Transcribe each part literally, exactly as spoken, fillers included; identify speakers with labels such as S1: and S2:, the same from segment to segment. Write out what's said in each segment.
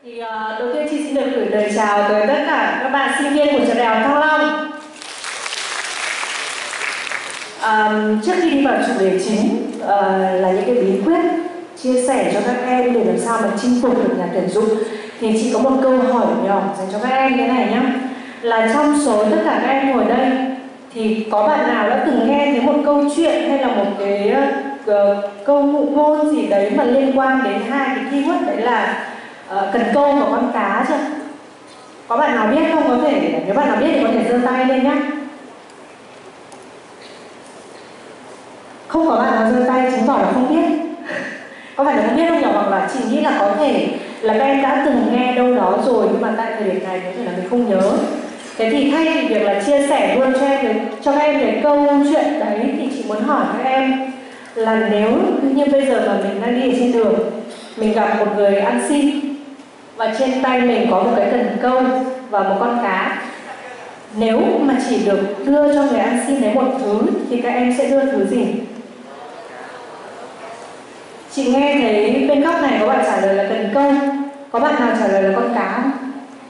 S1: Thì uh, đầu tiên chị xin được gửi lời chào tới tất cả các bạn sinh viên của trường Đại học Thăng Long. Um, trước khi đi vào chủ đề chính uh, là những cái bí quyết chia sẻ cho các em để làm sao mà chinh phục được nhà tuyển dụng, thì chị có một câu hỏi nhỏ dành cho các em thế này nhé. Là trong số tất cả các em ngồi đây thì có bạn nào đã từng nghe thấy một câu chuyện hay là một cái uh, câu ngụ ngôn gì đấy mà liên quan đến hai cái keyword đấy là uh, cần câu và con cá chưa? Có bạn nào biết không? Có thể, nếu bạn nào biết thì có thể giơ tay lên nhé. Không có bạn nào giơ tay chứng tỏ là không biết. Có phải là không biết không nhỉ? Hoặc là chị nghĩ là có thể là các em đã từng nghe đâu đó rồi, nhưng mà tại thời điểm này có thể là mình không nhớ. Thế thì thay vì việc là chia sẻ luôn cho em cho các em cái câu chuyện đấy, thì chị muốn hỏi các em là nếu như bây giờ mà mình đang đi ở trên đường, mình gặp một người ăn xin và trên tay mình có một cái cần câu và một con cá, nếu mà chỉ được đưa cho người ăn xin đấy một thứ thì các em sẽ đưa thứ gì? Chị nghe thấy bên góc này có bạn trả lời là cần câu, có bạn nào trả lời là con cá không?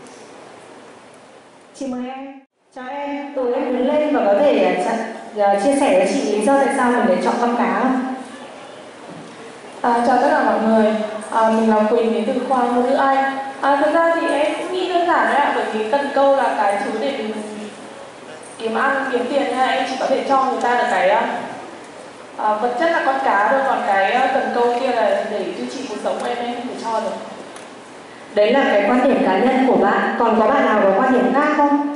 S1: Chị mời em. Chào em, từ em đứng lên và có thể uh, chia sẻ với chị lý do tại sao mình lại chọn con cá không?
S2: À, chào tất cả mọi người, à, mình là Quỳnh đến từ khoa ngôn ngữ Anh. À, thực ra thì em cũng nghĩ đơn giản đấy ạ, bởi vì cần câu là cái thứ để mình kiếm ăn, kiếm tiền, nên là em chỉ có thể cho người ta là cái à, vật chất là con cá thôi, còn cái cần câu kia là để duy trì cuộc sống của em, em không thể cho được.
S1: Đấy là cái quan điểm cá nhân của bạn, còn có bạn nào có quan điểm khác không?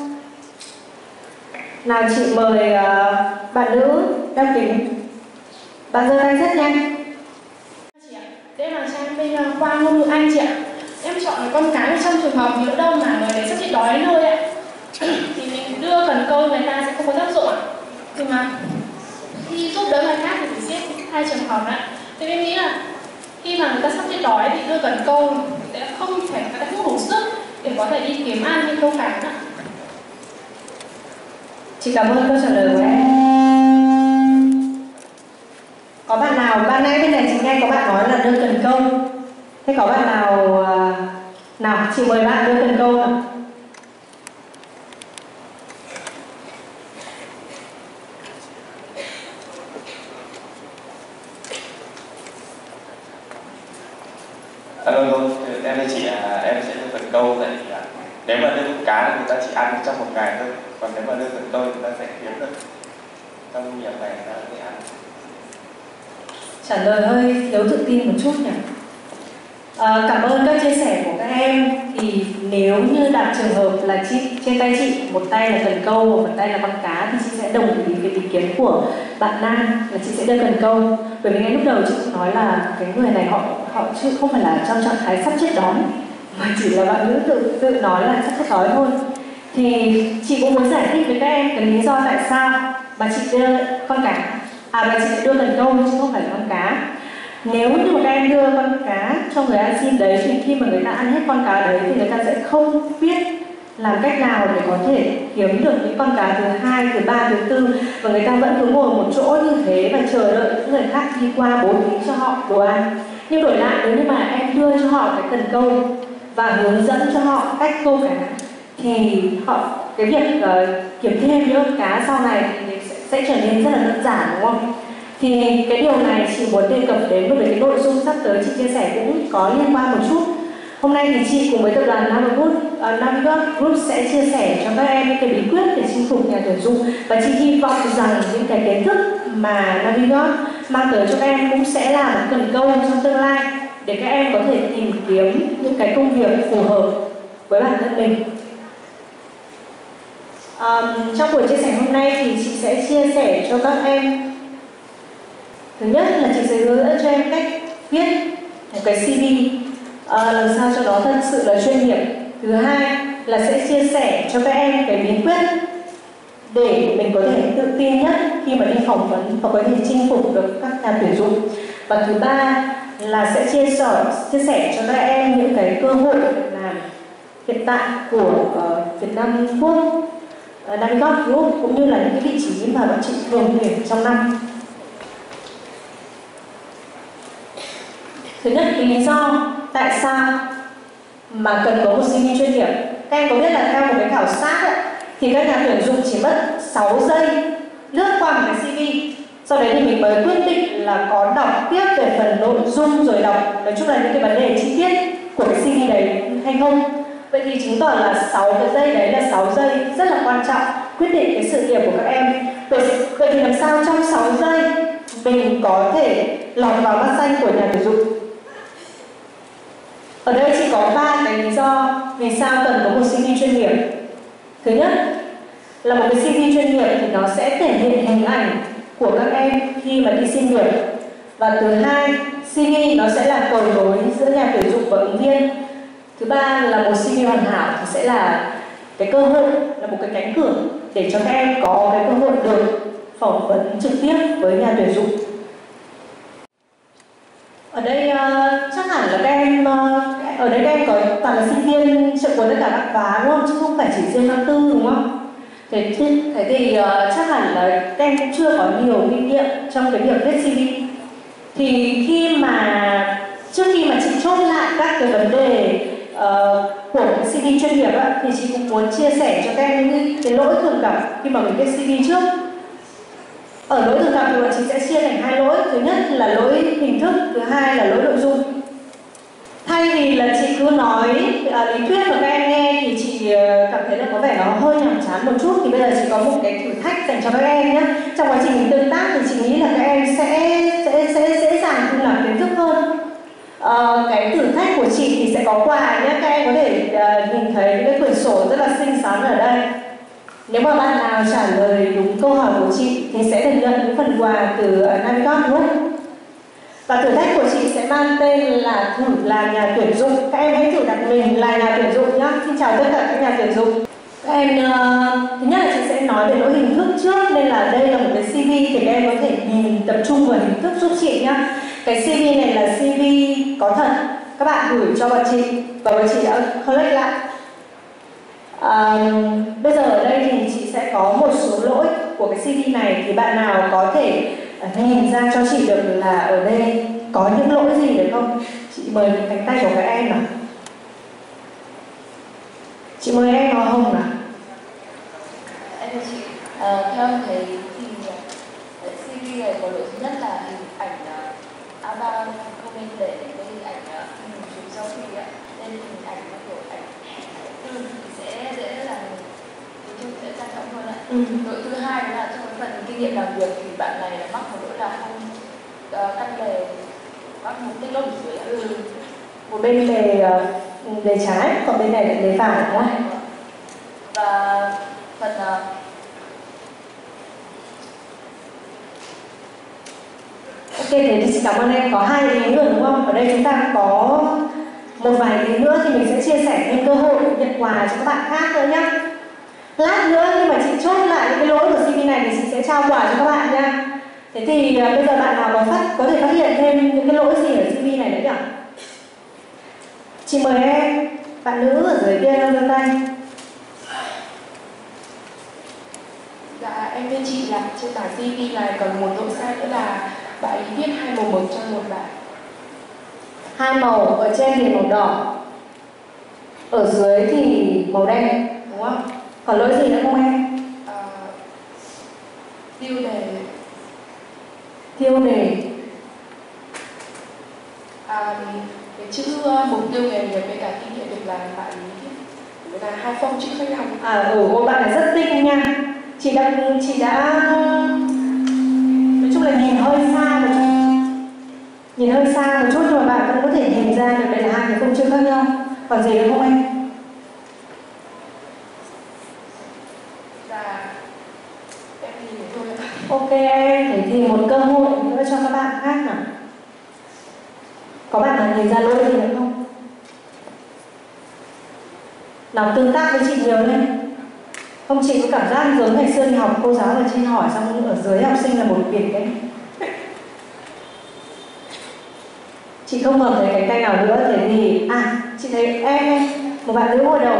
S1: Nào chị mời uh, bạn nữ đeo kính. Bạn giơ tay rất nhanh.
S2: Chị ạ, thế là sang bên uh, khoa ngôn ngữ Anh chị ạ. Em chọn con cá trong trường hợp nhỡ đâu mà người đấy sắp bị đói đến nơi ạ, thì mình đưa cần câu người ta sẽ không có tác dụng ạ. Nhưng mà khi giúp đỡ người khác thì phải xét hai trường hợp ạ. Thì em nghĩ là khi mà người ta sắp bị đói thì đưa cần câu sẽ không thể, người ta không đủ sức để có thể đi kiếm ăn hay câu cá ạ.
S1: Chị cảm ơn câu trả lời của em. Có bạn nào, ban nãy bên này chị nghe có bạn nói là đưa cần câu. Thế có bạn nào, nào chị mời bạn đưa cần câu nào.
S3: Alo, em thưa chị, à, em sẽ đưa cần câu tại vì à, nếu mà đưa con cá thì người ta chỉ ăn trong một ngày thôi, còn nếu mà đưa cần câu thì người ta sẽ kiếm được trong nhiều ngày người ta sẽ ăn.
S1: Trả lời hơi thiếu tự tin một chút nhỉ. À, cảm ơn các chia sẻ của các em. Thì nếu như đặt trường hợp là chị trên tay chị một tay là cần câu và một tay là con cá, thì chị sẽ đồng ý với ý kiến của bạn Nam là chị sẽ đưa cần câu. Bởi vì ngay lúc đầu chị cũng nói là cái người này họ họ chứ không phải là trong trạng thái sắp chết đói, mà chỉ là bạn nữ tự tự nói là sắp chết đói thôi. Thì chị cũng muốn giải thích với các em cái lý do tại sao mà chị đưa con cá, à mà chị đưa cần câu chứ không phải là con cá. Nếu như mà các em đưa con cá cho người ăn xin đấy, thì khi mà người ta ăn hết con cá đấy thì người ta sẽ không biết làm cách nào để có thể kiếm được những con cá thứ hai, thứ ba, thứ tư, và người ta vẫn cứ ngồi một chỗ như thế và chờ đợi những người khác đi qua bố trí cho họ đồ ăn. Nhưng đổi lại, nếu như mà em đưa cho họ cái cần câu và hướng dẫn cho họ cách câu cá, thì họ cái việc uh, kiếm thêm những con cá sau này thì sẽ, sẽ trở nên rất là đơn giản, đúng không? Thì cái điều này chị muốn đề cập đến bởi vì cái nội dung sắp tới chị chia sẻ cũng có liên quan một chút. Hôm nay thì chị cùng với tập đoàn Navigot, uh, Navigot Group sẽ chia sẻ cho các em những cái bí quyết để chinh phục nhà tuyển dụng, và chị hy vọng rằng những cái kiến thức mà Navigot mang tới cho các em cũng sẽ là một cần câu trong tương lai để các em có thể tìm kiếm những cái công việc phù hợp với bản thân mình. Um, trong buổi chia sẻ hôm nay thì chị sẽ chia sẻ cho các em. Thứ nhất là chị sẽ hướng dẫn cho em cách viết một cái xê vê uh, làm sao cho nó thật sự là chuyên nghiệp. Thứ hai là sẽ chia sẻ cho các em cái bí quyết để mình có thể tự tin nhất khi mà đi phỏng vấn và có thể chinh phục được các nhà tuyển dụng. Và thứ ba là sẽ chia sẻ chia sẻ cho các em những cái cơ hội việc làm hiện tại của uh, Việt Nam Quốc, uh, Navigot Group, cũng như là những cái vị trí mà bọn chị thường tuyển trong năm. Thứ nhất, lý do tại sao mà cần có một xê vê chuyên nghiệp. Các em có biết là theo một cái khảo sát ấy, thì các nhà tuyển dụng chỉ mất sáu giây lướt qua một cái xê vê, sau đấy thì mình mới quyết định là có đọc tiếp về phần nội dung rồi đọc nói chung là những cái vấn đề chi tiết của cái xê vê đấy hay không. Vậy thì chứng tỏ là sáu cái giây đấy là sáu giây rất là quan trọng quyết định cái sự nghiệp của các em. Vậy, vậy thì làm sao trong sáu giây mình có thể lọt vào mắt xanh của nhà tuyển dụng? Ở đây chỉ có ba cái lý do vì sao cần có một xê vê chuyên nghiệp. Thứ nhất là một cái xê vê chuyên nghiệp thì nó sẽ thể hiện hình ảnh của các em khi mà đi xin việc. Và thứ hai, xê vê nó sẽ là cầu nối giữa nhà tuyển dụng và ứng viên. Thứ ba là một xê vê hoàn hảo thì sẽ là cái cơ hội, là một cái cánh cửa để cho các em có cái cơ hội được phỏng vấn trực tiếp với nhà tuyển dụng. Ở đây uh, chắc hẳn là các em uh, ở đây các em có toàn là sinh viên trợ của tất cả các khóa đúng không? Chứ không phải chỉ riêng năm tư đúng không? Thế, thế thì uh, chắc hẳn là các em cũng chưa có nhiều kinh nghiệm trong cái việc viết xê vê. Thì khi mà trước khi mà chị chốt lại các cái vấn đề uh, của cái xê vê chuyên nghiệp á, thì chị cũng muốn chia sẻ cho các em những cái, cái lỗi thường gặp khi mà mình viết xê vê trước. Ở lỗi thường gặp thì bọn chị sẽ chia thành hai lỗi. Thứ nhất là lỗi hình thức, thứ hai là lỗi nội dung. Thay vì là chị cứ nói uh, lý thuyết mà các em nghe thì chị uh, cảm thấy là có vẻ nó hơi nhàm chán một chút, thì bây giờ chị có một cái thử thách dành cho các em nhé. Trong quá trình mình tương tác thì chị nghĩ là các em sẽ sẽ sẽ dễ dàng thu nạp kiến thức hơn. Uh, cái thử thách của chị thì sẽ có quà nhé. Các em có thể uh, nhìn thấy những cái quyển sổ rất là xinh xắn ở đây. Nếu mà bạn nào trả lời đúng câu hỏi của chị thì sẽ được nhận những phần quà từ uh, Navigos Group. Và thử thách của chị sẽ mang tên là thử làm nhà tuyển dụng. Các em hãy thử đặt mình là nhà tuyển dụng nhé. Xin chào tất cả các nhà tuyển dụng. Các em, uh, thứ nhất là chị sẽ nói về lỗi hình thức trước, nên là đây là một cái xê vê thì các em có thể nhìn tập trung vào hình thức giúp chị nhé. Cái xê vê này là xê vê có thật, các bạn gửi cho bọn chị và bọn chị đã collect lại. À, bây giờ ở đây thì chị sẽ có một số lỗi của cái xê vê này, thì bạn nào có thể nhìn ra cho chị được là ở đây có những lỗi gì được không? Chị mời cánh tay của các em nào. Chị mời em Hoa Hồng nào.
S4: Em thưa chị, à, theo em thấy thì xê vê này có lỗi thứ nhất là hình ảnh a ba không nên để cái hình ảnh khi mình chụp selfie ạ, nên hình ảnh nó kiểu ảnh tư thì sẽ dễ là nói chung sẽ quan trọng hơn ạ. Ừ. Lỗi thứ hai đó là trong cái phần kinh nghiệm làm việc thì bạn này là mắc một lỗi là không uh, căn đề mắc một tích lỗi dưới ạ. Ừ.
S1: Một bên đề đề trái, còn bên này là đề phải đúng không?
S4: Và phần uh,
S1: ok, thế thì chị cảm ơn em. Có hai ý nữa đúng không? Ở đây chúng ta có một vài ý nữa thì mình sẽ chia sẻ thêm cơ hội nhận quà cho các bạn khác nữa nhé. Lát nữa khi mà chị chốt lại những cái lỗi của xê vê này thì chị sẽ trao quà cho các bạn nha. Thế thì uh, bây giờ bạn nào có phát có thể phát hiện thêm những cái lỗi gì ở xê vê này nữa nhỉ? Chị mời em, bạn nữ ở dưới kia giơ tay.
S2: Dạ, em thưa chị là trên tảng xê vê này còn một lỗi sai nữa là bạn ấy viết hai màu mực cho một bạn.
S1: Hai màu, ở trên thì màu đỏ, ở dưới thì màu đen, đúng không? Còn lỗi gì nữa không em?
S2: À, tiêu đề.
S1: Tiêu đề.
S2: À, cái chữ mục tiêu nghề nghiệp với cả kinh nghiệm việc làm bạn ấy viết là hai phông chữ khác nhau.
S1: À, ừ, cô bạn này rất tinh nha. Chị đã, chị đã nói chung là nhìn hơi xa một chút, nhìn hơi xa một chút nhưng mà bạn vẫn có thể nhìn ra được đây là hai cái phông chữ khác nhau. Còn gì nữa không em?
S2: Dạ, em nhìn thế thôi ạ.
S1: Ok em, thế thì một cơ hội nữa cho các bạn khác nào. Có bạn nào nhìn ra lỗi gì nữa không? Nào tương tác với chị nhiều lên. Không, chị có cảm giác giống ngày xưa đi học cô giáo ở trên hỏi xong ở dưới học sinh là một biển đấy. Chị không còn thấy cái tay nào nữa, thế thì à chị thấy em, một bạn nữ ngồi đầu.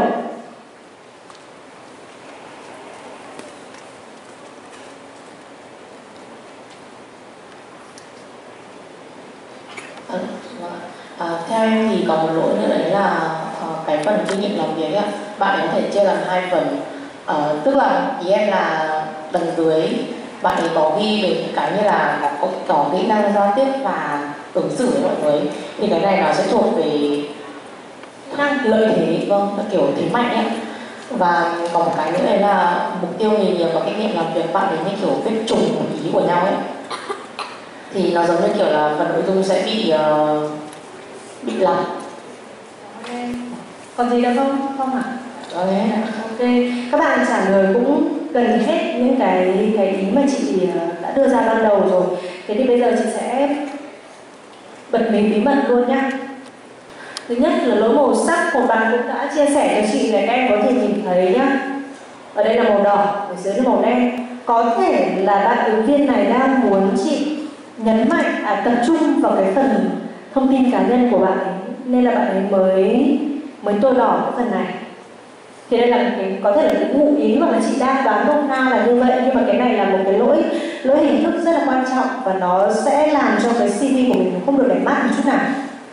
S5: À, à, theo em thì có một lỗi nữa đấy là uh, cái phần kinh nghiệm làm việc ấy, bạn ấy có thể chia làm hai phần. Ờ, tức là ý em là lần dưới bạn ấy có ghi về những cái như là có, có kỹ năng giao tiếp và ứng xử với mọi người, thì cái này nó sẽ thuộc về năng lợi thế, vâng, là kiểu thế mạnh ấy. Và còn một cái nữa đấy là mục tiêu nghề nghiệp và kinh nghiệm làm việc, bạn ấy như kiểu viết trùng ý của nhau ấy, thì nó giống như kiểu là phần nội dung sẽ bị uh, bị lặp.
S1: Còn gì nữa không? Không ạ?
S5: À?
S1: Ok, các bạn trả lời cũng gần hết những cái cái ý mà chị đã đưa ra ban đầu rồi. Thế thì bây giờ chị sẽ bật mí bí mật luôn nhá. Thứ nhất là lỗi màu sắc, một bạn cũng đã chia sẻ cho chị này, các em có thể nhìn thấy nhá. Ở đây là màu đỏ, ở dưới là màu đen. Có thể là bạn ứng viên này đang muốn chị nhấn mạnh, à, tập trung vào cái phần thông tin cá nhân của bạn ấy, nên là bạn ấy mới mới tô đỏ cái phần này. Thì đây là cái, có thể là cái ngụ ý hoặc là chị đang đoán nôm na là như vậy, nhưng mà cái này là một cái lỗi lỗi hình thức rất là quan trọng và nó sẽ làm cho cái xê vê của mình không được đẹp mắt một chút nào.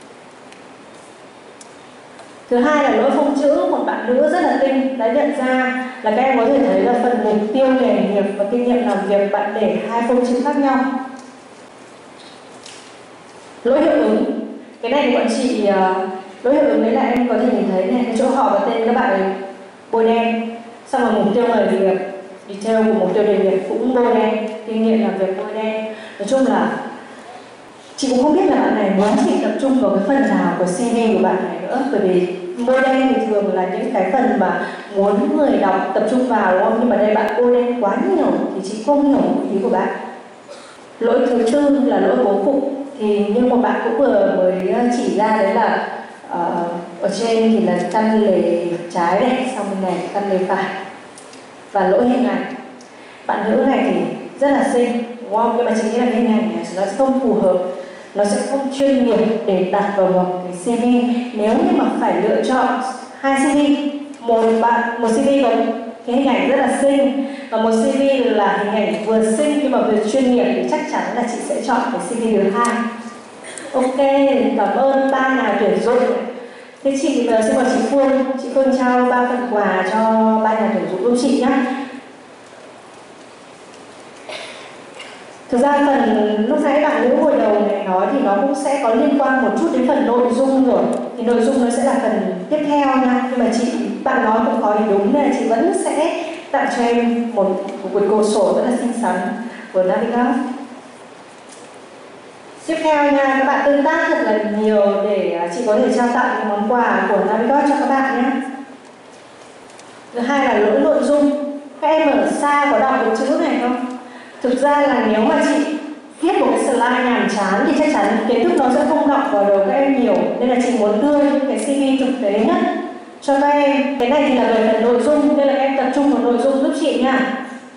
S1: Thứ hai là lỗi phông chữ, một bạn nữ rất là tinh đã nhận ra là các em có thể thấy là phần mục tiêu nghề nghiệp và kinh nghiệm làm việc bạn để hai phông chữ khác nhau. Lỗi hiệu ứng, cái này thì bọn chị uh, lỗi hiệu ứng đấy là em có thể nhìn thấy này, cái chỗ họ và tên các bạn ấy bôi đen, xong rồi mục tiêu nghề nghiệp, detail của mục tiêu nghề nghiệp cũng bôi đen, kinh nghiệm làm việc bôi đen. Nói chung là chị cũng không biết là bạn này muốn chị tập trung vào cái phần nào của xê vê của bạn này nữa, bởi vì bôi đen thì thường là những cái phần mà muốn người đọc tập trung vào, đúng không? Nhưng mà đây bạn bôi đen quá nhiều thì chị không hiểu ý của bạn. Lỗi thứ tư là lỗi bố cục, thì như một bạn cũng vừa mới chỉ ra đấy là uh, ở trên thì là căn lề trái này, xong bên này căn lề phải. Và lỗi hình ảnh, bạn nữ này thì rất là xinh, đúng không? Nhưng mà chị nghĩ là hình ảnh này nó sẽ không phù hợp, nó sẽ không chuyên nghiệp để đặt vào một cái xê vê. Nếu như mà phải lựa chọn hai xê vê, một bạn một xê vê có cái hình ảnh rất là xinh và một xê vê là hình ảnh vừa xinh nhưng mà vừa chuyên nghiệp, thì chắc chắn là chị sẽ chọn cái xê vê thứ hai. Ok, cảm ơn ba nhà tuyển dụng. Thế chị bây giờ xin mời chị Phương, chị Phương trao ba phần quà cho ba nhà tuyển dụng giúp chị nhé. Thực ra phần lúc nãy bạn nữ hồi đầu này nói thì nó cũng sẽ có liên quan một chút đến phần nội dung rồi. Thì nội dung nó sẽ là phần tiếp theo nha. Nhưng mà chị, bạn nói cũng có ý đúng nên là chị vẫn sẽ tặng cho em một, một quyển cổ sổ rất là xinh xắn của Navigas. Tiếp theo nha, các bạn tương tác thật là nhiều để chị có thể trao tặng những món quà của Navigas cho các bạn nhé. Thứ hai là lỗi nội dung. Các em ở xa có đọc được chữ này không? Thực ra là nếu mà chị viết một cái slide nhàm chán thì chắc chắn kiến thức nó sẽ không đọc vào đầu các em nhiều, nên là chị muốn đưa những cái xê vê thực tế nhất cho các em. Cái này thì là về phần nội dung nên là các em tập trung vào nội dung giúp chị nha.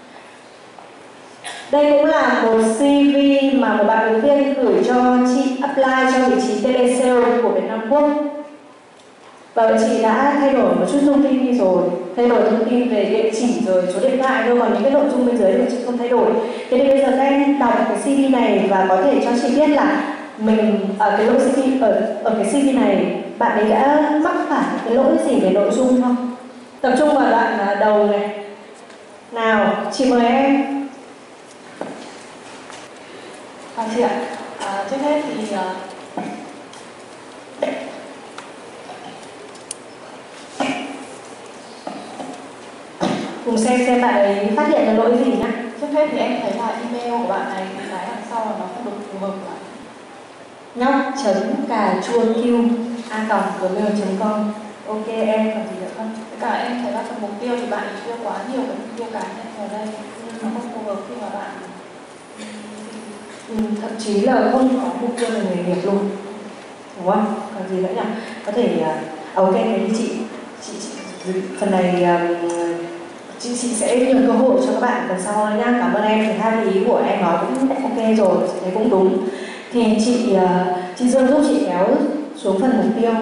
S1: Đây cũng là một xê vê mà một bạn ứng viên gửi cho chị apply cho vị trí telesale của Việt Nam Quốc. Và chị đã thay đổi một chút thông tin đi rồi, thay đổi thông tin về địa chỉ rồi số điện thoại thôi, còn những cái nội dung bên dưới thì chị không thay đổi. Thế thì bây giờ các em đọc cái xê vê này và có thể cho chị biết là mình ở cái lỗi xê vê, ở ở cái xê vê này bạn ấy đã mắc phải cái lỗi gì về nội dung không? Tập trung vào đoạn đầu này. Nào, chị mời em.
S2: À, chị ạ, à, trước hết thì uh...
S1: cùng xem xem bạn ấy phát hiện là lỗi gì nhá.
S2: Trước hết thì em thấy là email của bạn này cái đằng sau là nó không được phù hợp lắm.
S1: Nhóc chấm cà chua q a còng gmail chấm com. Ok em, còn gì nữa không?
S2: Tất cả em thấy là phần mục tiêu thì bạn đưa quá nhiều cái mục tiêu cá nhân vào đây, nên nó không phù hợp khi mà bạn
S1: ừ, thậm chí là không có mục tiêu là nghề nghiệp luôn, đúng không? Còn gì nữa nhỉ? Có thể uh, ok cái chị chị, chị phần này uh, chị, chị sẽ nhường cơ hội cho các bạn lần sau nhá. Cảm ơn em, thì hai ý của em nói cũng ok rồi, chị thấy cũng đúng. Thì chị uh, chị Dương giúp chị kéo xuống phần mục tiêu.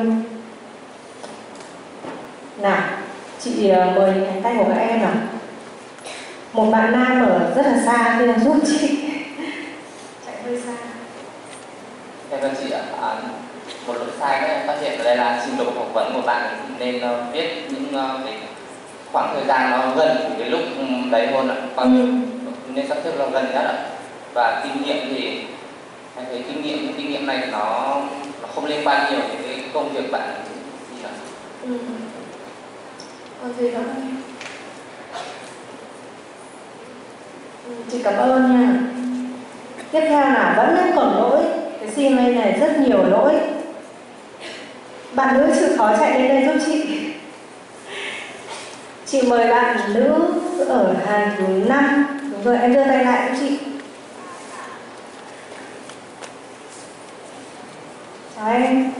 S1: Nào, chị uh, mời cánh tay của các em nào. Một bạn nam ở rất là xa nên là giúp chị chạy hơi xa.
S3: Em là chị ạ. À,
S6: một lỗi sai đấy em phát hiện ở đây là trình độ phỏng vấn của bạn nên uh, viết những uh, cái khoảng thời gian nó gần cái lúc đấy hơn ạ, còn ừ. nên sắp xếp là gần nhất ạ. Và kinh nghiệm thì em thấy kinh nghiệm cái kinh nghiệm này nó, nó không liên quan nhiều đến cái công việc bạn gì ạ.
S2: Ừ. Còn gì nữa không?
S1: Ừ, chị cảm ơn nha. Tiếp theo là vẫn còn lỗi, cái xê em a này rất nhiều lỗi. Bạn nữ chịu khó chạy lên đây giúp chị. Chị mời bạn nữ ở hàng thứ năm. Đúng rồi, em đưa tay lại giúp chị. Chào em.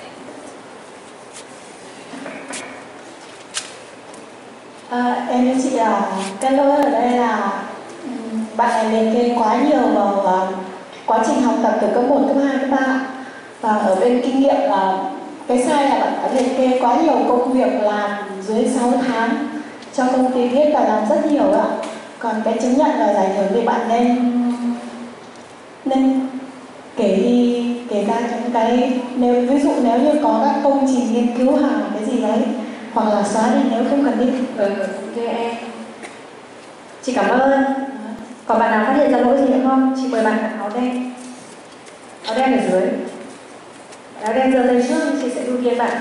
S7: À, em với chị là cái lỗi ở đây là um, bạn này liệt kê quá nhiều vào uh, quá trình học tập từ cấp một, cấp hai, cấp ba. Và ở bên kinh nghiệm là cái sai là bạn đã liệt kê quá nhiều công việc làm dưới sáu tháng cho công ty biết và làm rất nhiều ạ. Còn cái chứng nhận và giải thưởng thì bạn nên nên kể đi kể ra những cái, nếu ví dụ nếu như có các công trình nghiên cứu hàng cái gì đấy, hoặc là xóa đi nếu không cần đi.
S1: Ừ, ok em. Chị cảm ơn. Còn bạn nào phát hiện ra lỗi gì nữa không? Chị mời bạn áo đen. Áo đen ở dưới. Áo đen giơ tay trước, chị sẽ ưu tiên bạn.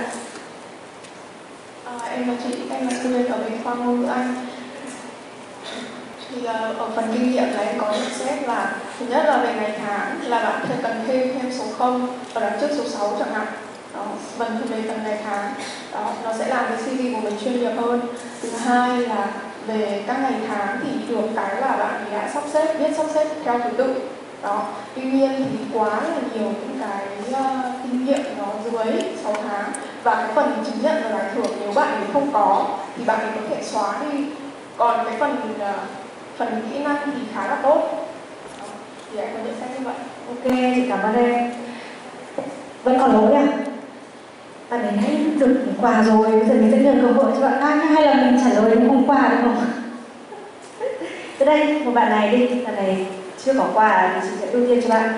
S2: À, em là chị, em là student ở bên khoa ngôn ngữ Anh. Thì uh, ở phần kinh nghiệm là em có nhận xét là thứ nhất là về ngày tháng là bạn sẽ cần thêm thêm số không ở đằng trước số sáu chẳng hạn. Đó, phần về phần ngày tháng đó, nó sẽ làm cái xê vê của mình chuyên nghiệp hơn. Thứ hai là về các ngày tháng thì được cái là bạn đã sắp xếp, biết sắp xếp theo thứ tự. Đó, tuy nhiên thì quá là nhiều những cái uh, kinh nghiệm nó dưới sáu tháng, và cái phần chứng nhận và giải thưởng nếu bạn ấy không có thì bạn ấy có thể xóa đi. Còn cái phần uh, phần kỹ năng thì khá là tốt. Đó, thì em có nhận xét như vậy.
S1: Ok, chị cảm ơn em. Vẫn còn lỗi à? Bạn ấy nãy được quà rồi, bây giờ mình sẽ nhường cơ hội cho bạn khác, hay là mình trả lời hôm qua đúng không? Từ đây, một bạn này đi, bạn này chưa có quà thì chị sẽ ưu tiên cho bạn.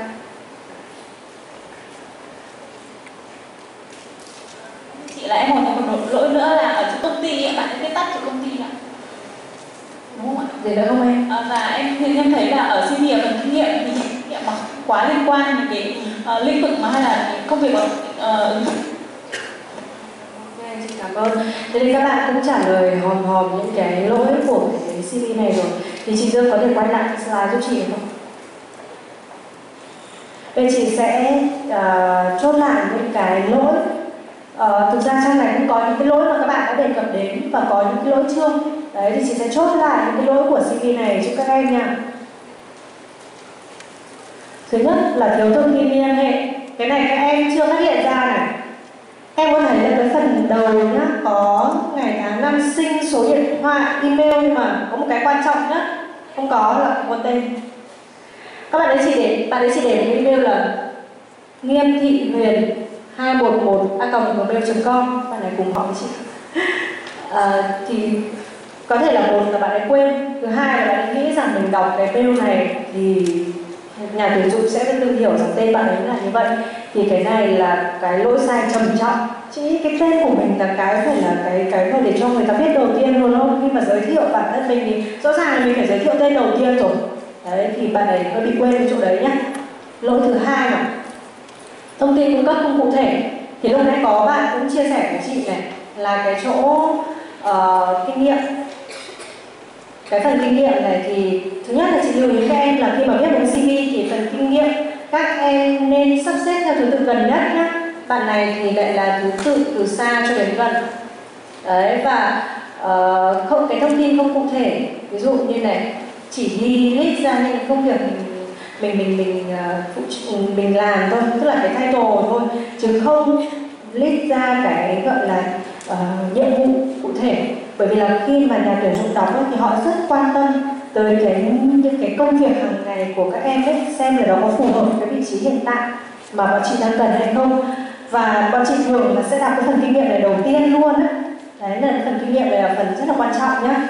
S8: Chị là em còn có một lỗi nữa là ở chỗ công ty, bạn ấy viết tắt chỗ công ty ạ. Đúng không ạ?
S1: Gì nữa không em?
S8: À, và em thì em thấy là ở xê vê ở phần kinh nghiệm thì kinh nghiệm mà quá liên quan đến cái uh, lĩnh vực mà hay là cái công việc của uh,
S1: Chị cảm ơn. Thế nên các bạn cũng trả lời hòm hòm những cái lỗi của cái xê vê này rồi. Thì chị Dương có thể quay lại slide giúp chị được không? Đây chị sẽ uh, chốt lại những cái lỗi. Uh, thực ra trong này cũng có những cái lỗi mà các bạn đã đề cập đến và có những cái lỗi chưa. Đấy thì chị sẽ chốt lại những cái lỗi của xê vê này cho các em nha. Thứ nhất là thiếu thông tin liên hệ. Cái này các em chưa phát hiện ra này. Em có thấy là cái phần đầu nhá, có ngày tháng năm sinh, số điện thoại, email, nhưng mà có một cái quan trọng nhất không có là không có tên. Các bạn ấy chỉ để bạn ấy chỉ để một cái email là nghiêm thị huyền hai một một a còng gmail chấm com. Bạn này cùng họ với chị. À, thì có thể là một là bạn ấy quên, thứ hai là bạn ấy nghĩ rằng mình đọc cái mail này thì nhà tuyển dụng sẽ tự hiểu rằng tên bạn ấy là như vậy. Thì cái này là cái lỗi sai trầm trọng. Chị nghĩ cái tên của mình là cái phải là cái cái mà để cho người ta biết đầu tiên luôn không? Khi mà giới thiệu bản thân mình thì rõ ràng là mình phải giới thiệu tên đầu tiên rồi. Đấy thì bạn ấy hơi bị quên cái chỗ đấy nhá. Lỗi thứ hai là thông tin cung cấp không cụ thể. Thì lúc nãy có bạn cũng chia sẻ với chị này là cái chỗ uh, kinh nghiệm. Cái phần kinh nghiệm này thì thứ nhất là chị lưu ý các em là khi mà viết một xê vê thì phần kinh nghiệm các em nên sắp xếp theo thứ tự gần nhất nhé. Bạn này thì lại là thứ tự từ xa cho đến gần. Đấy, và uh, không cái thông tin không cụ thể. Ví dụ như này, chỉ ghi list ra những công việc mình mình mình mình, uh, mình làm thôi, tức là cái title thôi, chứ không list ra cái gọi là uh, nhiệm vụ cụ thể. Bởi vì là khi mà nhà tuyển dụng đọc ấy, thì họ rất quan tâm tới cái những cái công việc hàng ngày của các em ấy, xem là nó có phù hợp với vị trí hiện tại mà bọn chị đang cần hay không. Và bọn chị thường là sẽ đọc cái phần kinh nghiệm này đầu tiên luôn á. Đấy là phần kinh nghiệm này là phần rất là quan trọng nhá.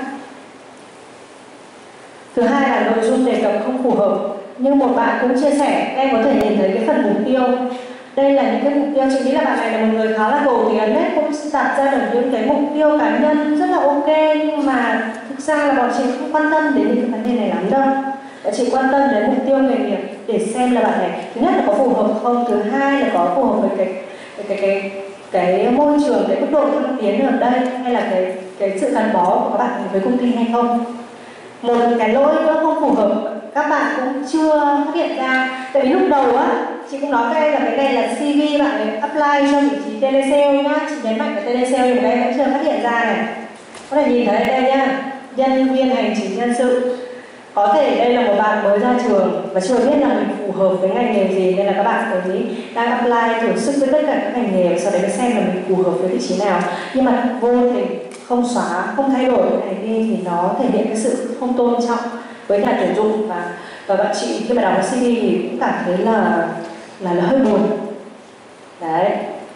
S1: Thứ hai là nội dung đề cập không phù hợp. Như một bạn cũng chia sẻ, em có thể nhìn thấy cái phần mục tiêu đây là những cái mục tiêu. Chị nghĩ là bạn này là một người khá là cầu tiến đấy, cũng đặt ra được những cái mục tiêu cá nhân rất là ok, nhưng mà thực ra là bọn chị không quan tâm đến những cái vấn đề này lắm đâu. Bọn chị quan tâm đến mục tiêu nghề nghiệp để xem là bạn này thứ nhất là có phù hợp không, thứ hai là có phù hợp với cái cái cái cái, cái môi trường, cái mức độ thăng tiến ở đây, hay là cái cái sự gắn bó của các bạn với công ty hay không. Một cái lỗi nữa không phù hợp các bạn cũng chưa phát hiện ra, tại vì lúc đầu á chị cũng nói các em là cái này là xê vê bạn ấy apply cho vị trí telesale nhá, chị nhấn mạnh vào telesale nhưng mà các em cũng chưa phát hiện ra này. Có thể nhìn thấy ở đây nhá, nhân viên hành chính nhân sự. Có thể đây là một bạn mới ra trường và chưa biết là mình phù hợp với ngành nghề gì, nên là các bạn ấy đang apply thử sức với tất cả các ngành nghề, sau đấy mới xem là mình phù hợp với vị trí nào. Nhưng mà vô tình không xóa, không thay đổi cái này đi thì nó thể hiện cái sự không tôn trọng với nhà tuyển dụng, và và bạn chị khi mà đọc xê vê thì cũng cảm thấy là là, là hơi buồn. Đấy.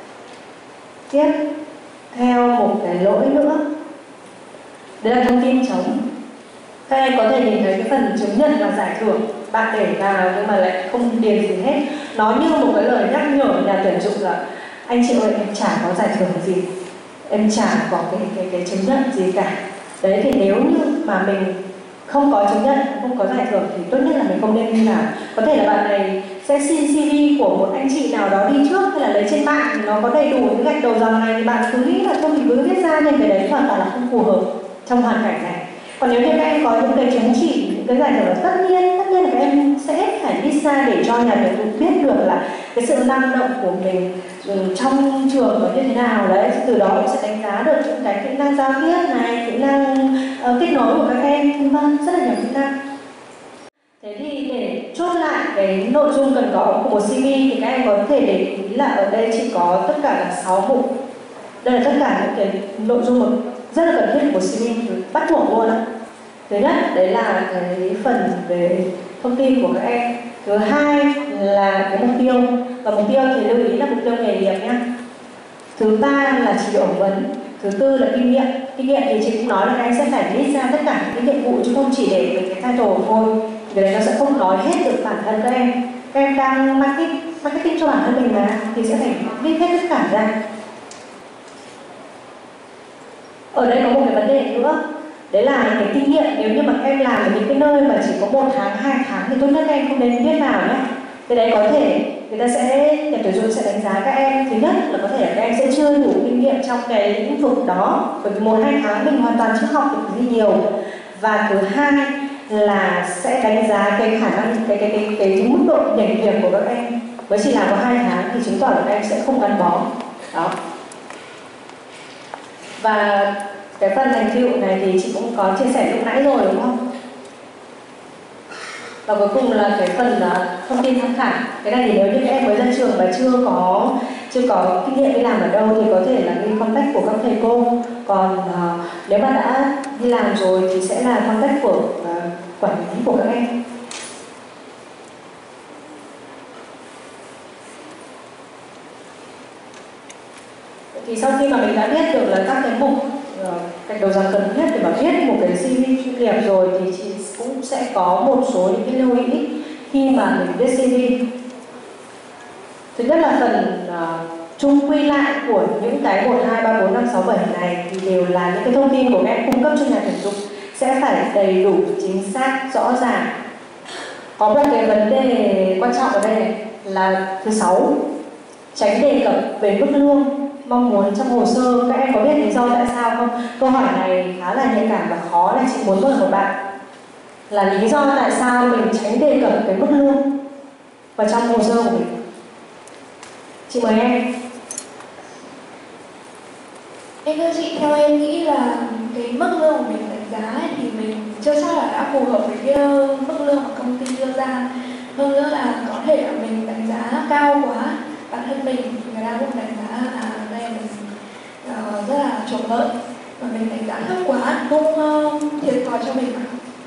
S1: Tiếp theo một cái lỗi nữa, đấy là thông tin trống. Các em có thể nhìn thấy cái phần chứng nhận và giải thưởng bạn để vào nhưng mà lại không điền gì hết. Nó như một cái lời nhắc nhở nhà tuyển dụng là anh chị ơi, em chả có giải thưởng gì, em chả có cái cái cái chứng nhận gì cả. Đấy, thì nếu như mà mình không có chứng nhận, không có giải thưởng thì tốt nhất là mình không nên đi làm. Có thể là bạn này sẽ xin xê vê của một anh chị nào đó đi trước, hay là lấy trên mạng thì nó có đầy đủ những gạch đầu dòng này, thì bạn cứ nghĩ là thôi thì cứ viết ra, nhưng cái đấy hoàn toàn là không phù hợp trong hoàn cảnh này. Còn nếu như các em có những cái chứng chỉ, những cái giải thưởng, tất nhiên tất nhiên là các em sẽ phải viết ra để cho nhà tuyển dụng biết được là cái sự năng động của mình trong trường nó như thế nào. Đấy, từ đó cũng sẽ đánh giá được những cái kỹ năng giao tiếp này, kỹ năng uh, kết nối của các em, vân rất là nhiều kỹ năng. Thế thì để chốt lại cái nội dung cần có của một xê vê thì các em có thể để ý là ở đây chỉ có tất cả là sáu mục. Đây là tất cả những cái nội dung rất là cần thiết của xê vê, bắt buộc luôn ạ. Thứ nhất đấy là cái phần về thông tin của các em. Thứ hai là cái mục tiêu, và mục tiêu thì lưu ý là mục tiêu nghề nghiệp nhé. Thứ ba là trình độ phỏng vấn. Thứ tư là kinh nghiệm. Kinh nghiệm thì chị cũng nói là các em sẽ phải viết ra tất cả những cái nhiệm vụ chứ không chỉ để về cái title thôi. Cái đấy nó sẽ không nói hết được bản thân các em. Các em đang marketing, marketing cho bản thân mình mà, thì sẽ phải viết hết tất cả ra. Ở đây có một cái vấn đề nữa, đấy là cái kinh nghiệm. Nếu như mà các em làm ở những cái nơi mà chỉ có một tháng, hai tháng thì tốt nhất các em không nên viết vào nhé. Cái đấy có thể người ta sẽ, nhà tuyển dụng sẽ đánh giá các em. Thứ nhất là có thể là các em sẽ chưa đủ kinh nghiệm trong cái lĩnh vực đó, bởi vì một hai tháng mình hoàn toàn chưa học được gì nhiều. Và thứ hai là sẽ đánh giá cái khả năng, cái cái cái, cái, cái mức độ nhảy việc của các em. Mới chỉ làm có hai tháng thì chứng tỏ là các em sẽ không gắn bó. Đó. Và cái phần thành tựu này thì chị cũng có chia sẻ lúc nãy rồi đúng không? Và cuối cùng là cái phần uh, thông tin tham khảo. Cái này thì nếu như các em mới ra trường và chưa có chưa có kinh nghiệm đi làm ở đâu thì có thể là ghi contact của các thầy cô. Còn uh, nếu mà đã đi làm rồi thì sẽ là contact của uh, quản lý của các em. Thì sau khi mà mình đã biết được là các cái mục gạch đầu dòng cần thiết để mà viết một cái xê vê chuyên nghiệp rồi, thì chị cũng sẽ có một số những cái lưu ý khi mà mình viết xê vê. Thứ nhất là phần uh, chung quy lại của những cái một, hai, ba, bốn, năm, sáu, bảy này thì đều là những cái thông tin của các em cung cấp cho nhà tuyển dụng, sẽ phải đầy đủ, chính xác, rõ ràng. Có một cái vấn đề quan trọng ở đây này là thứ sáu, tránh đề cập về mức lương mong muốn trong hồ sơ. Các em có biết lý do tại sao không? Câu hỏi này khá là nhạy cảm và khó, là chị muốn hỏi một bạn là lý do tại sao mình tránh đề cập cái mức lương vào trong hồ sơ của mình. Chị mời em.
S2: Em thưa chị, theo em nghĩ là cái mức lương của mình đánh giá ấy, thì mình chưa chắc là đã phù hợp với cái mức lương mà công ty đưa ra. Hơn nữa là có thể là mình đánh giá cao quá bản thân mình, người ta cũng đánh giá là đây mình uh, rất là trục lợi, và mình đánh giá thấp quá cũng uh, thiệt thòi cho mình.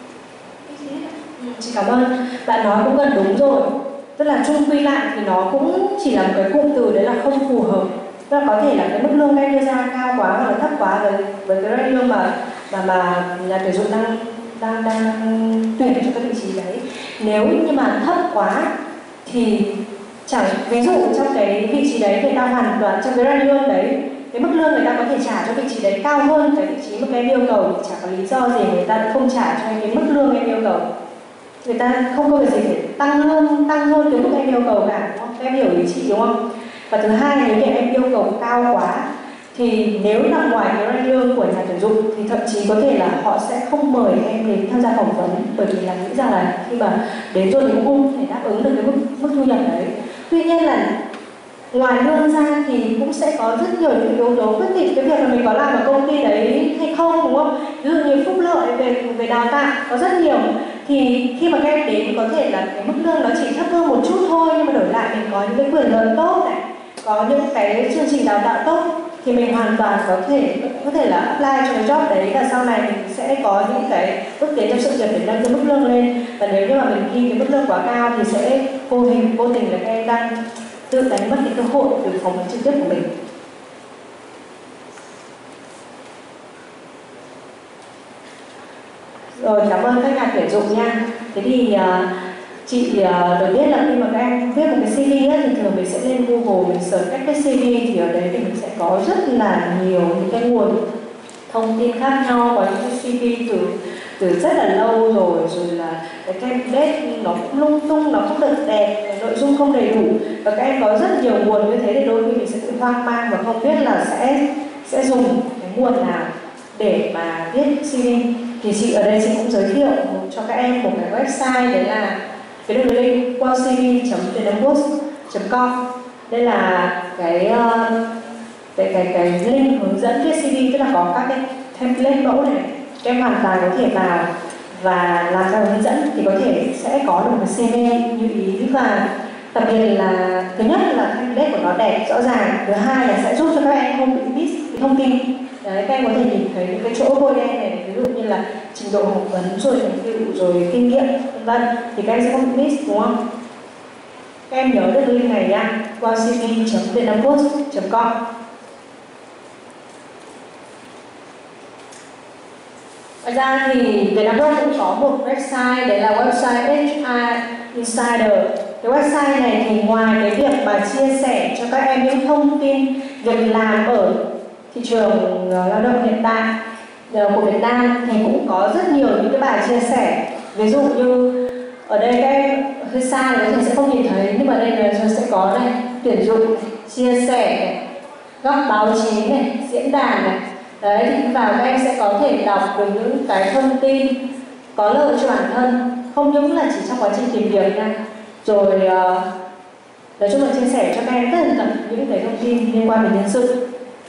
S1: Chị cảm ơn. Bạn nói cũng gần đúng rồi. Tức là chung quy lại thì nó cũng chỉ là một cái cụm từ đấy là không phù hợp. Tức là có thể là cái mức lương các em đưa ra cao quá hoặc là thấp quá với, với cái lương mà mà mà nhà tuyển dụng đang đang đang tuyển cho các vị trí đấy. Nếu như mà thấp quá thì chẳng ví dụ trong cái vị trí đấy người ta hoàn toàn trong cái ranh lương đấy, cái mức lương người ta có thể trả cho vị trí đấy cao hơn cái vị trí mà các em yêu cầu, thì chẳng có lý do gì người ta lại không trả cho em cái mức lương em yêu cầu. Người ta không có việc gì phải tăng lương tăng hơn cái mức em yêu cầu cả, đúng không? Em hiểu ý chị đúng không? Và thứ hai, nếu như em yêu cầu cao quá thì nếu nằm ngoài cái ranh lương của nhà tuyển dụng thì thậm chí có thể là họ sẽ không mời em đến tham gia phỏng vấn, bởi vì là nghĩ rằng là khi mà đến rồi thì cũng không thể đáp ứng được cái mức mức thu nhập đấy. Tuy nhiên là ngoài lương ra thì cũng sẽ có rất nhiều những yếu tố quyết định cái việc là mình có làm ở công ty đấy hay không, đúng không? Ví dụ như phúc lợi về về đào tạo có rất nhiều, thì khi mà các em đến có thể là cái mức lương nó chỉ thấp hơn một chút thôi, nhưng mà đổi lại mình có những cái quyền lợi tốt này, có những cái chương trình đào tạo tốt, thì mình hoàn toàn có thể có thể là apply cho cái job đấy, và sau này mình sẽ có những cái bước tiến trong sự nghiệp để nâng cái mức lương lên. Và nếu như mà mình ghi cái mức lương quá cao thì sẽ vô hình vô tình là các em đang tự đánh mất cái cơ hội được phỏng vấn trực tiếp của mình. Rồi, cảm ơn các nhà tuyển dụng nha. Thế thì uh, chị uh, được biết là khi mà các em viết một cái xê vê ấy, thì thường mình sẽ lên Google mình search các cái xê vê, thì ở đấy thì mình sẽ có rất là nhiều những cái nguồn thông tin khác nhau, có những cái xê vê từ từ rất là lâu rồi, rồi là cái template nó cũng lung tung, nó không được đẹp, nội dung không đầy đủ, và các em có rất nhiều nguồn như thế thì đôi khi mình sẽ tự hoang mang và không biết là sẽ sẽ dùng cái nguồn nào để mà viết xê vê. Thì chị ở đây chị cũng giới thiệu cho các em một cái website, đấy là cái đường link wow c v chấm vietnampost chấm com. Đây là cái cái cái cái link hướng dẫn viết xê vê, tức là có các cái template mẫu này, các em hoàn toàn có thể vào và làm theo hướng dẫn thì có thể sẽ có được một xê vê như ý. Và đặc biệt là thứ nhất là template của nó đẹp rõ ràng, thứ hai là sẽ giúp cho các em không bị miss cái thông tin. Đấy, các em có thể nhìn thấy những cái chỗ bôi đen này, ví dụ như là trình độ học vấn, rồi thành tựu, rồi kinh nghiệm, vân vân, thì các em sẽ không bị miss, đúng không? Các em nhớ được link này nha, wow c v chấm vietnampost chấm com. Ngoài ra thì Vietnampost cũng có một website, đấy là website hát rờ Insider. Cái website này thì ngoài cái việc mà chia sẻ cho các em những thông tin việc làm ở thị trường lao động hiện tại của Việt Nam, thì cũng có rất nhiều những cái bài chia sẻ. Ví dụ như ở đây các em hơi xa thì sẽ không nhìn thấy, nhưng mà đây là sẽ có này, tuyển dụng, chia sẻ, góc báo chí này, diễn đàn này. Đấy, thì vào các em sẽ có thể đọc được những cái thông tin có lợi cho bản thân, không những là chỉ trong quá trình tìm việc nha. Rồi uh, nói chung là chia sẻ cho các em tất cả những cái thông tin liên quan đến nhân sự.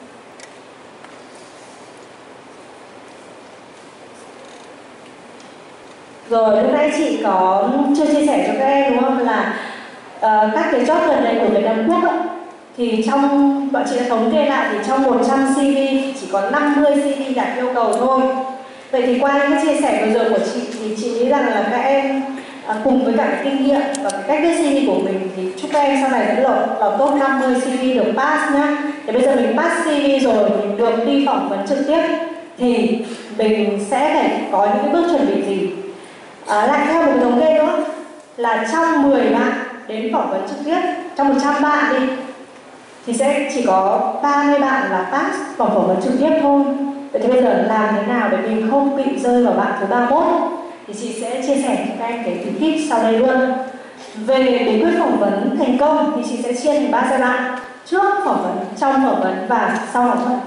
S1: Rồi lúc nãy chị có chưa chia sẻ cho các em đúng không, là uh, các cái job gần đây của Việt Nam Quốc ấy, thì trong bọn chị đã thống kê lại thì trong một trăm xê vê chỉ có năm mươi xê vê đạt yêu cầu thôi. Vậy thì qua những chia sẻ vừa rồi của chị thì chị nghĩ rằng là các em à, cùng với cả cái kinh nghiệm và cái cách viết xê vê của mình thì chúc các em sau này sẽ lọt lọt top năm mươi xê vê được pass nhá. Thì bây giờ mình pass xê vê rồi, mình được đi phỏng vấn trực tiếp thì mình sẽ phải có những cái bước chuẩn bị gì. À, lại theo một thống kê nữa là trong mười bạn đến phỏng vấn trực tiếp, trong một trăm bạn đi, thì sẽ chỉ có ba mươi bạn là pass vòng phỏng vấn trực tiếp thôi. Vậy thì bây giờ làm thế nào để mình không bị rơi vào bạn thứ ba mươi mốt, thì chị sẽ chia sẻ cho các em cái tip sau đây luôn. Về bí quyết phỏng vấn thành công thì chị sẽ chia thành ba giai đoạn: trước phỏng vấn, trong phỏng vấn và sau phỏng vấn.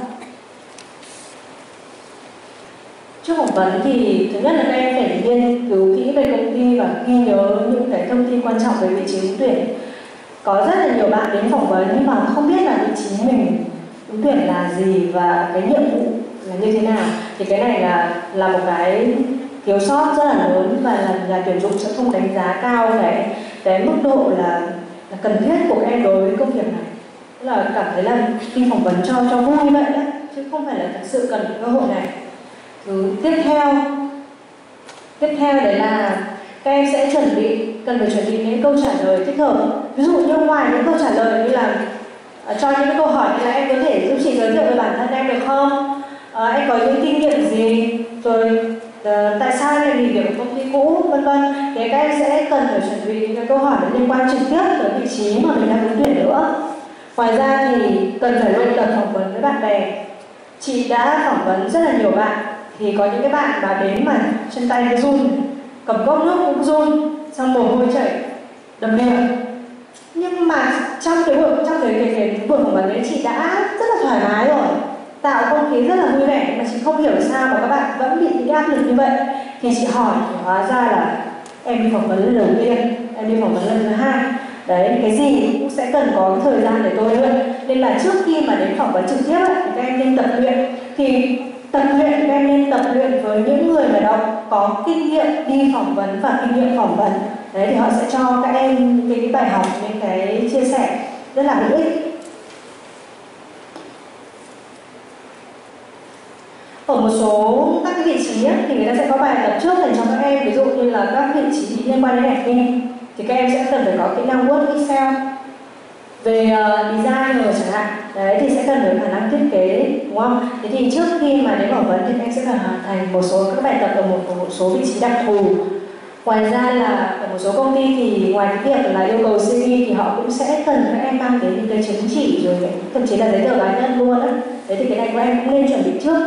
S1: Trước phỏng vấn thì thứ nhất là các em phải nghiên cứu kỹ về công ty và ghi nhớ những cái thông tin quan trọng về vị trí ứng tuyển. Có rất là nhiều bạn đến phỏng vấn nhưng mà không biết là vị trí mình ứng tuyển là gì và cái nhiệm vụ là như thế nào, thì cái này là là một cái thiếu sót rất là lớn, và là nhà tuyển dụng sẽ không đánh giá cao cái cái mức độ là, là cần thiết của các em đối với công việc này. Tức là cảm thấy là đi phỏng vấn cho cho vui vậy đấy, chứ không phải là thật sự cần cơ hội này. Thứ tiếp theo tiếp theo đấy là các em sẽ chuẩn bị cần phải chuẩn bị những câu trả lời thích hợp. Ví dụ như ngoài những câu trả lời như là uh, cho những câu hỏi như là em có thể giúp chị giới thiệu về bản thân em được không, uh, em có những kinh nghiệm gì, rồi uh, tại sao em lại nghỉ việc ở công ty cũ, vân vân. Thì các em sẽ cần phải chuẩn bị những cái câu hỏi liên quan trực tiếp tới vị trí mà mình đang ứng tuyển nữa. Ngoài ra thì cần phải luyện tập phỏng vấn với bạn bè. Chị đã phỏng vấn rất là nhiều bạn, thì có những cái bạn mà đến mà chân tay cái run, cầm cốc nước cũng run, xong mồ hôi chảy đầm đìa. Nhưng mà trong cái buổi trong cái cái, cái, cái buổi phỏng vấn đấy chị đã rất là thoải mái rồi, tạo không khí rất là vui vẻ, mà chị không hiểu sao mà các bạn vẫn bị những áp lực như vậy. Thì chị hỏi, hóa ra là em đi phỏng vấn lần đầu tiên, em đi phỏng vấn lần thứ hai. Đấy, cái gì cũng sẽ cần có cái thời gian để tôi luyện. Nên là trước khi mà đến phỏng vấn trực tiếp ấy, thì các em nên tập luyện. Thì tập luyện các em nên tập luyện với những người mà đã có kinh nghiệm đi phỏng vấn và kinh nghiệm phỏng vấn. Đấy, thì họ sẽ cho các em những cái bài học, những cái chia sẻ rất là hữu ích. Ở một số các cái vị trí ấy, thì người ta sẽ có bài tập trước dành cho các em. Ví dụ như là các vị trí liên quan đến admin thì các em sẽ cần phải có kỹ năng Word, Excel. Về uh, designer chẳng hạn, đấy thì sẽ cần phải khả năng thiết kế, đúng không? Thế thì trước khi mà đến phỏng vấn thì các em sẽ cần hoàn thành một số các bài tập ở một, một số vị trí đặc thù. Ngoài ra là ở một số công ty thì ngoài cái việc là yêu cầu xê vê thì họ cũng sẽ cần các em mang đến những cái chứng chỉ rồi thậm chí là giấy tờ cá nhân luôn á. Đấy thì cái này các em cũng nên chuẩn bị trước.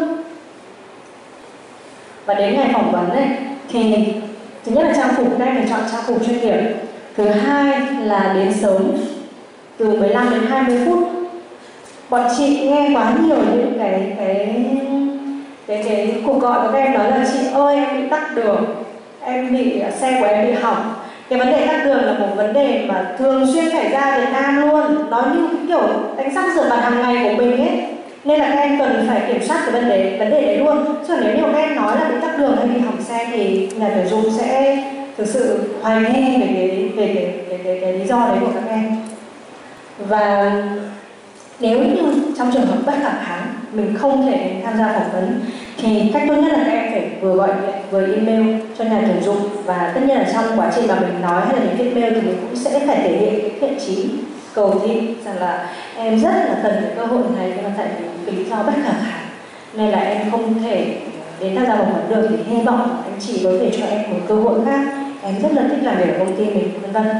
S1: Và đến ngày phỏng vấn này thì thứ nhất là trang phục, các em phải chọn trang phục chuyên nghiệp. Thứ hai là đến sớm từ mười lăm đến hai mươi phút. Bọn chị nghe quá nhiều những cái cái cái cái cuộc gọi của các em nói là chị ơi em bị tắc đường, em bị xe của em bị hỏng. Cái vấn đề tắc đường là một vấn đề mà thường xuyên xảy ra ở Việt Nam luôn, nó như cái kiểu đánh răng rửa mặt hàng ngày của mình ấy. Nên là các em cần phải kiểm soát cái vấn đề vấn đề đấy luôn. Chứ nếu như các em nói là bị tắc đường hay bị hỏng xe thì nhà tuyển dụng sẽ thực sự hoài nghi về cái về cái cái, cái, cái lý do đấy của các em. Và nếu như trong trường hợp bất khả kháng mình không thể tham gia phỏng vấn thì cách tốt nhất là các em phải vừa gọi điện vừa email cho nhà tuyển dụng. Và tất nhiên là trong quá trình mà mình nói hay là mình viết mail thì mình cũng sẽ phải thể hiện cái thiện chí, cầu thị rằng là em rất là cần cái cơ hội này, nhưng mà tại vì cái lý do bất khả kháng nên là em không thể đến tham gia phỏng vấn được, thì hy vọng anh chị có thể cho em một cơ hội khác, em rất là thích làm việc ở công ty mình, vân vân.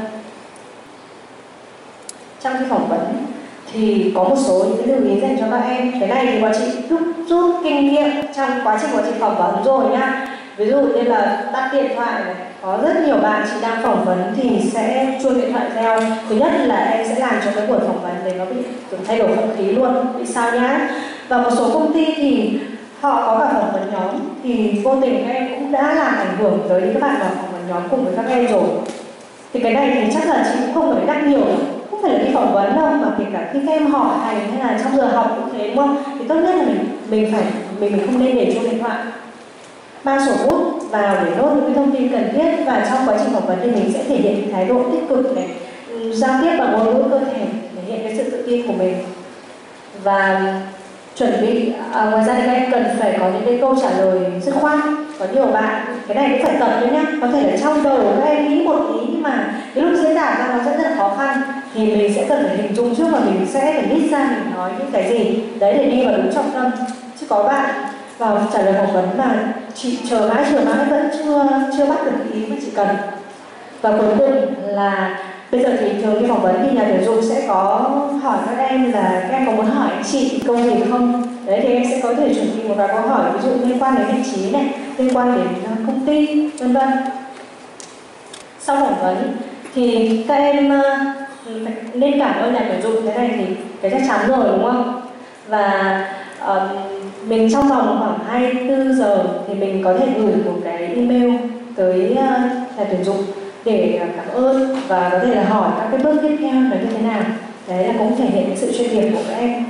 S1: Trong khi phỏng vấn thì có một số những lưu ý dành cho các em. Cái này thì bọn chị rút, rút kinh nghiệm trong quá trình bọn chị phỏng vấn rồi nhá. Ví dụ như là tắt điện thoại này, có rất nhiều bạn chị đang phỏng vấn thì sẽ chuông điện thoại reo. Thứ nhất là em sẽ làm cho cái buổi phỏng vấn để nó bị thay đổi không khí luôn, bị sao nhãng. Và một số công ty thì họ có cả phỏng vấn nhóm, thì vô tình các em cũng đã làm ảnh hưởng tới những các bạn vào phỏng vấn nhóm cùng với các em rồi. Thì cái này thì chắc là chị cũng không phải nhắc nhiều, không phải là đi phỏng vấn đâu, mà kể cả khi các em hỏi hành hay là trong giờ học cũng thế, đúng không? Thì tốt nhất là mình mình phải mình mình không nên để chuông điện thoại, mang sổ bút vào để nốt những cái thông tin cần thiết. Và trong quá trình phỏng vấn thì mình sẽ thể hiện cái thái độ tích cực này, giao tiếp bằng ngôn ngữ cơ thể, thể hiện cái sự tự tin của mình. Và chuẩn bị à, ngoài ra thì các em cần phải có những cái câu trả lời dứt khoát. Có nhiều bạn cái này cũng phải tập nữa nhá, có thể là trong đầu các em nghĩ một ý nhưng mà cái lúc diễn đạt ra nó sẽ rất là khó khăn, thì mình sẽ cần phải hình dung trước và mình sẽ phải list ra mình nói những cái gì đấy để đi vào đúng trọng tâm. Chứ có bạn vào trả lời phỏng vấn mà chị chờ mãi chờ mãi vẫn chưa chưa bắt được ý mà chị cần. Và cuối cùng là bây giờ thì thường khi phỏng vấn thì nhà tuyển dụng sẽ có hỏi các em là các em có muốn hỏi chị câu gì không? Đấy thì em sẽ có thể chuẩn bị một vài câu hỏi, ví dụ liên quan đến vị trí này, liên quan đến công ty, vân vân. Sau phỏng vấn thì các em nên cảm ơn nhà tuyển dụng, cái này thì cái chắc chắn rồi, đúng không? Và uh, mình trong vòng khoảng hai mươi tư giờ thì mình có thể gửi một cái email tới uh, nhà tuyển dụng để cảm ơn và có thể là hỏi các cái bước tiếp theo là như thế nào. Đấy là cũng thể hiện cái sự chuyên nghiệp của các em.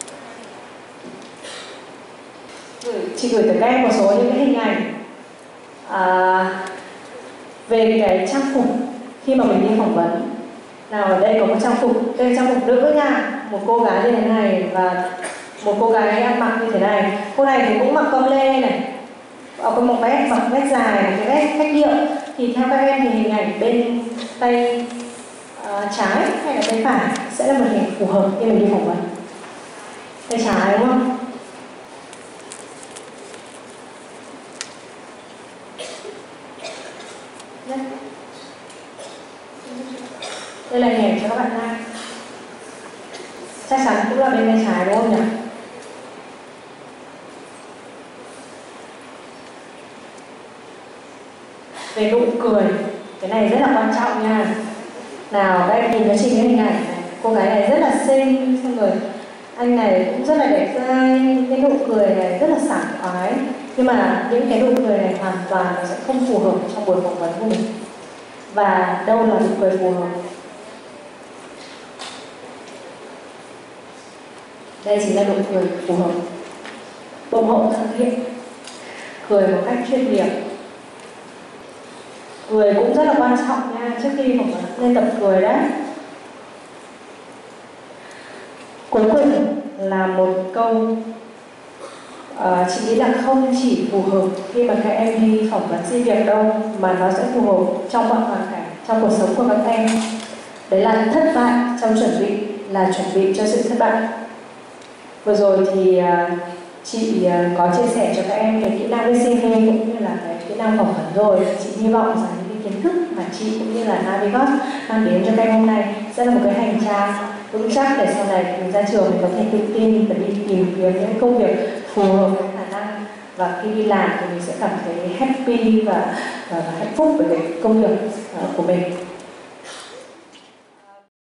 S1: Chị gửi tới các em một số những cái hình ảnh à, về cái trang phục khi mà mình đi phỏng vấn. Nào ở đây có một trang phục, đây là trang phục nữ nha, một cô gái như thế này và một cô gái ăn mặc như thế này. Cô này thì cũng mặc com lê này, có một vest, mặc vest dài, một cái vest cách điệu. Thì theo các em thì hình ảnh bên tay uh, trái hay là tay phải sẽ là một hình phù hợp khi mình đi phỏng vấn. Tay trái, đúng không? Đây là hình ảnh cho các bạn nam. Chắc chắn cũng là bên tay trái đúng không nhỉ? Về nụ cười, cái này rất là quan trọng nha. Nào các em nhìn cho chị cái hình ảnh này, cô gái này rất là xinh, xong rồi anh này cũng rất là đẹp trai, cái nụ cười này rất là sảng khoái, nhưng mà những cái nụ cười này hoàn toàn nó sẽ không phù hợp trong buổi phỏng vấn của mình. Và đâu là nụ cười phù hợp? Đây chính là nụ cười phù hợp, bông hậu thân thiện, cười một cách chuyên nghiệp. Cười cũng rất là quan trọng nha, trước khi phỏng vấn nên tập cười đấy. Cuối cùng là một câu uh, chị nghĩ là không chỉ phù hợp khi mà các em đi phỏng vấn xin việc đâu, mà nó sẽ phù hợp trong mọi hoàn cảnh trong cuộc sống của các em. Đấy là thất bại trong chuẩn bị là chuẩn bị cho sự thất bại. Vừa rồi thì uh, chị uh, có chia sẻ cho các em cái kỹ năng rê vê cũng như là cái kỹ năng phỏng vấn rồi. Chị hy vọng rằng những cái kiến thức mà chị cũng như là Navigot mang đến cho các em hôm nay sẽ là một cái hành trang vững chắc để sau này mình ra trường mình có thể tự tin và đi tìm kiếm những công việc phù hợp với khả năng, và khi đi làm thì mình sẽ cảm thấy happy và, và hạnh phúc với cái công việc uh, của mình.